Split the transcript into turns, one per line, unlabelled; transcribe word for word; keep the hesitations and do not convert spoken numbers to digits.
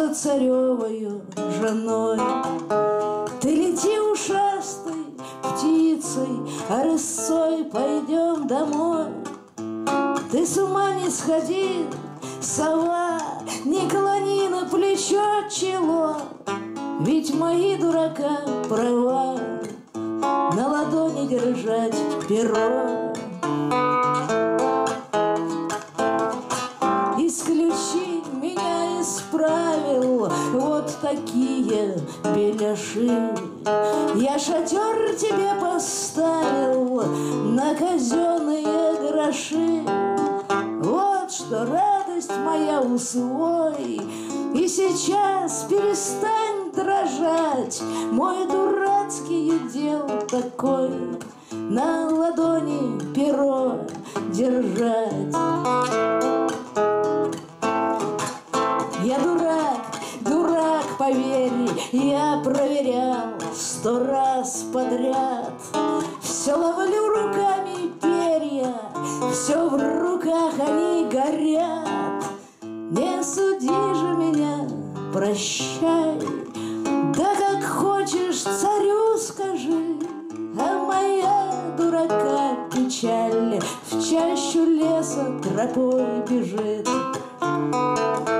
за царевою женой. Ты лети ушастой птицей, а рысцой пойдем домой. Ты с ума не сходи, сова, не клони на плечо чело, ведь мои дурака права на ладони держать перо. Исключи меня из правил вот такие беляши. Я шатер тебе поставил на казенные гроши. Вот что радость моя усвой, и сейчас перестань дрожать. Мой дурацкий удел такой — на ладони перо держать. Я дурак, дурак, поверь, я проверял сто раз подряд. Все ловлю руками перья, все в руках они горят. Не суди же меня, прощай, да как хочешь царю скажи. А моя дурака печаль в чащу леса тропой бежит.